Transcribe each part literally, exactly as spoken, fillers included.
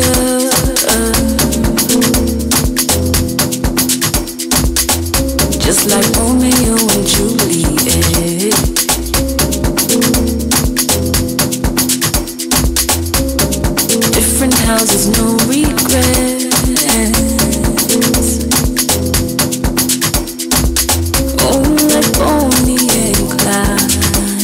Just like Romeo and Juliet. Different houses, no regrets. Oh, like Bonnie and Clyde.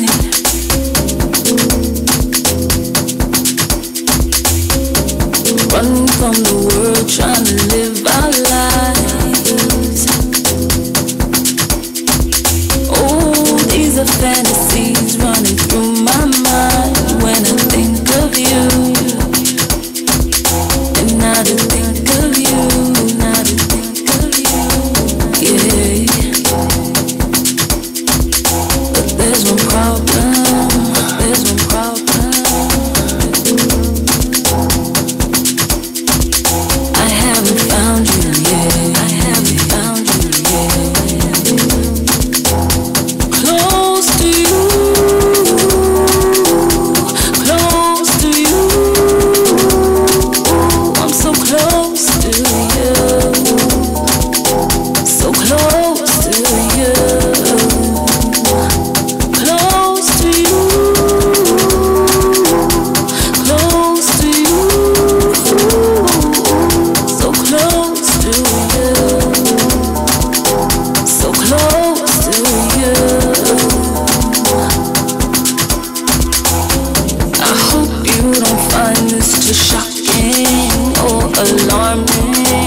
Running from the world, trying to live our lives. Oh, these are fantasies running through my mind when I think of you. And I do think of you, and I do think of you, yeah. But there's one problem, but there's one problem. I haven't found you yet, I haven't found you yet. Close to you, close to you. I'm so close to you, so close to you, close to you, close to you, so close to you, so close to you. I hope you don't find this too shocking or alarming,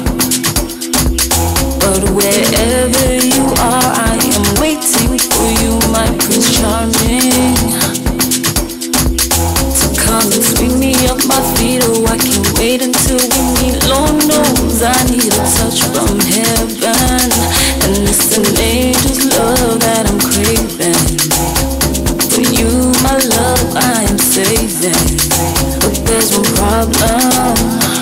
but wherever you are, I am waiting for you, my Prince Charming, to come and sweep me up my feet. Oh, I can't wait until we meet. Lord knows I need a touch from heaven, and it's an angel's love that I'm craving. For you, my love, I am saving. But there's one problem,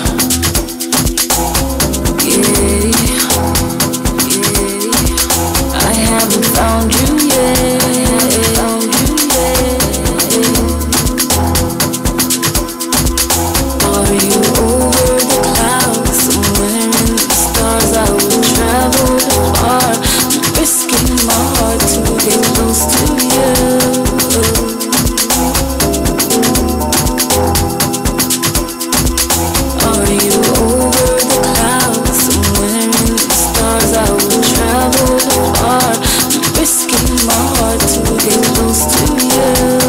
yeah, yeah. I haven't found you yet, found you yet. Are you over the clouds, somewhere in the stars? I will travel far, risking my heart to get close to you. Are you over the clouds, somewhere in the stars? I will travel far, risking my heart to get close to you.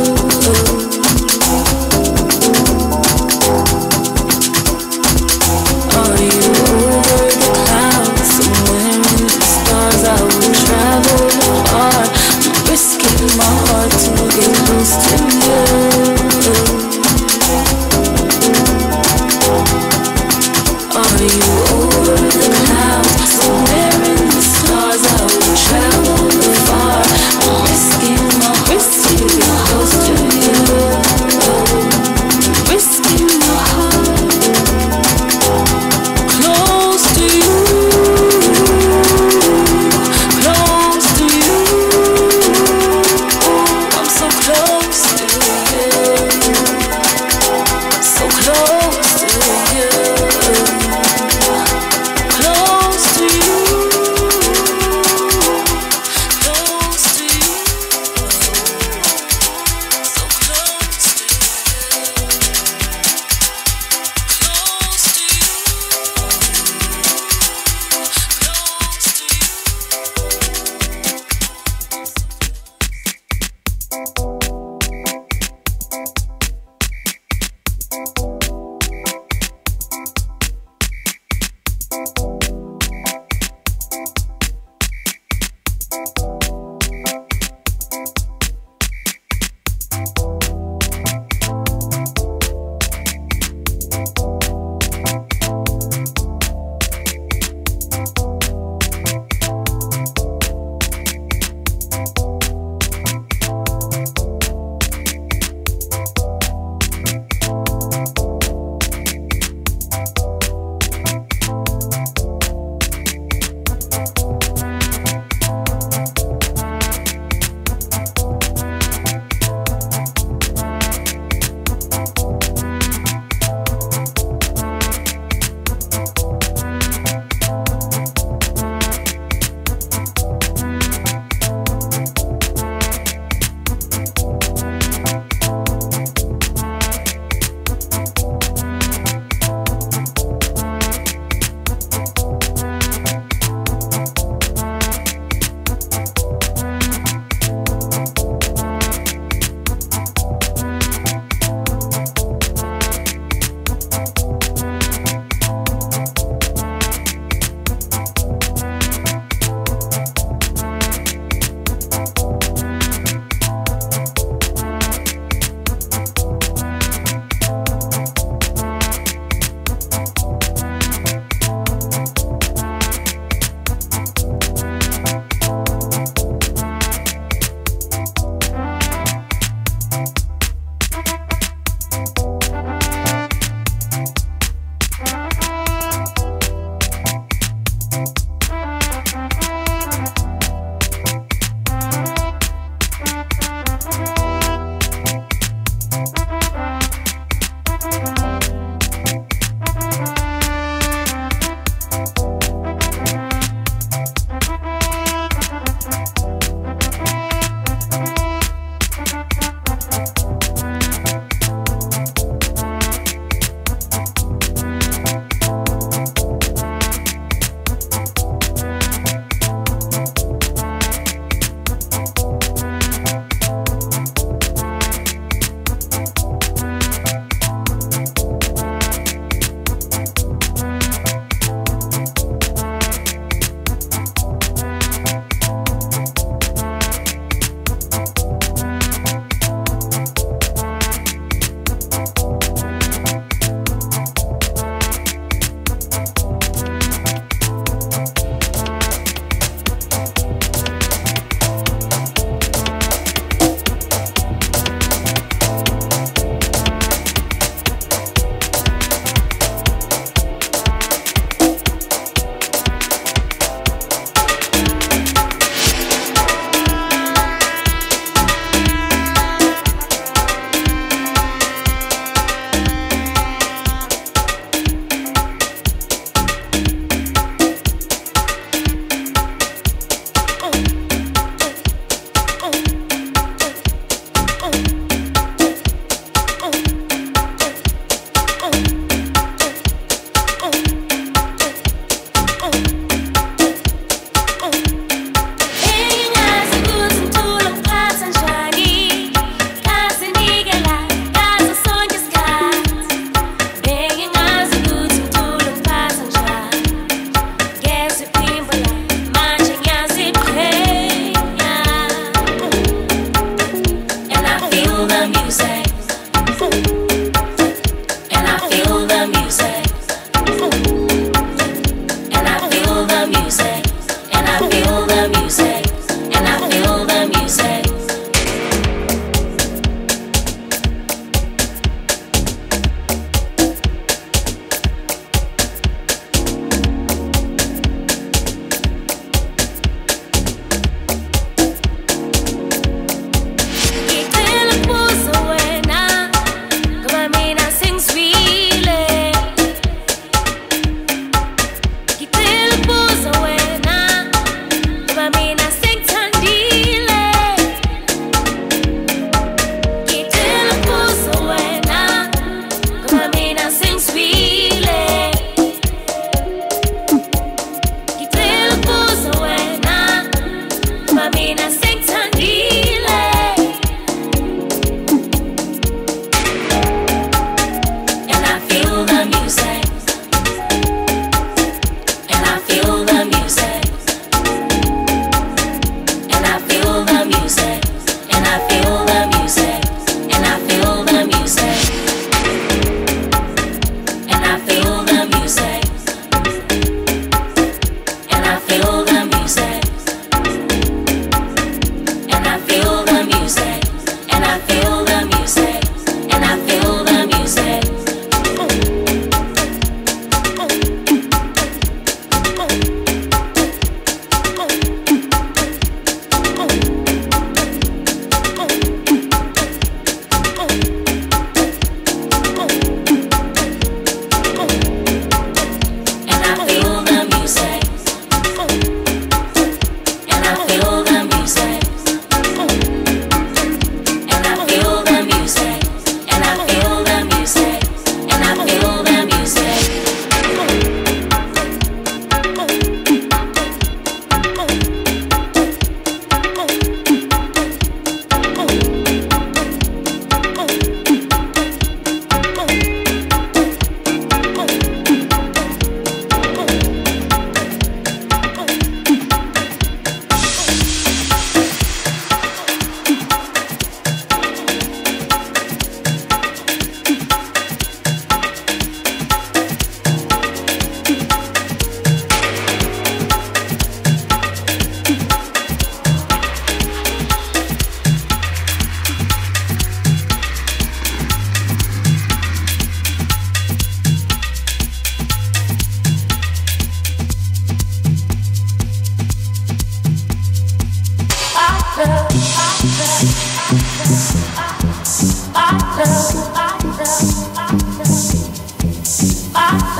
Are you over the clouds, somewhere in the stars? I will travel far, risking my heart to get close to you. Are you over the clouds, somewhere in the stars? I will travel far, risking my heart to get close to you, risking my heart close to you, close to you. I'm so close to you, so close to you.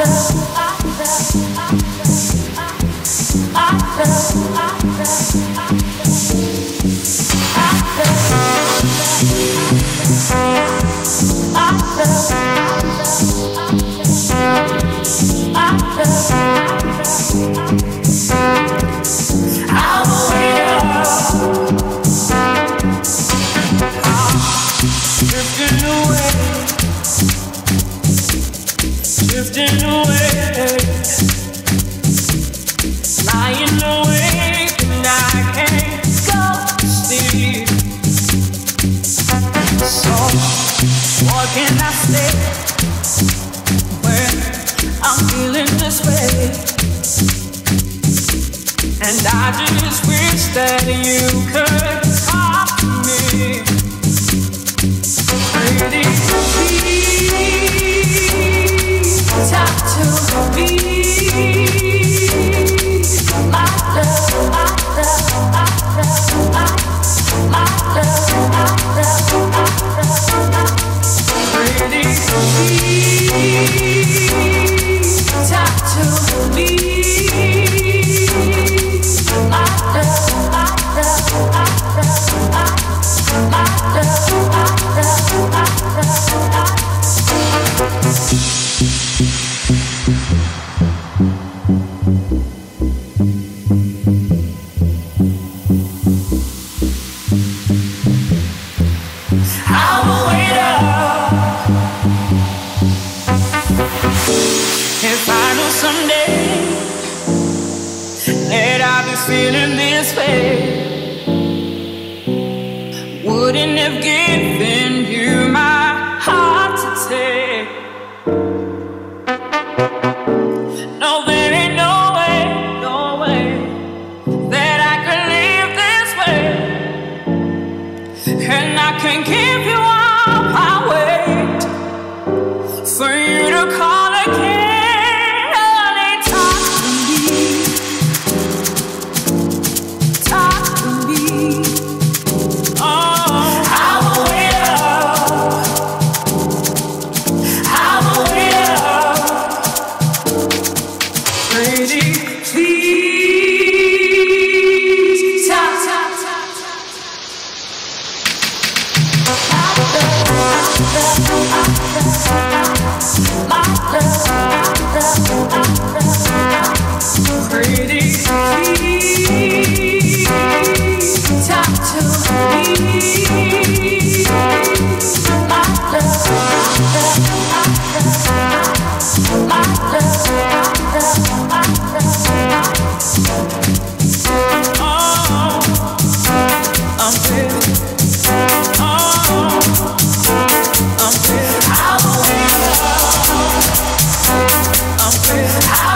I'm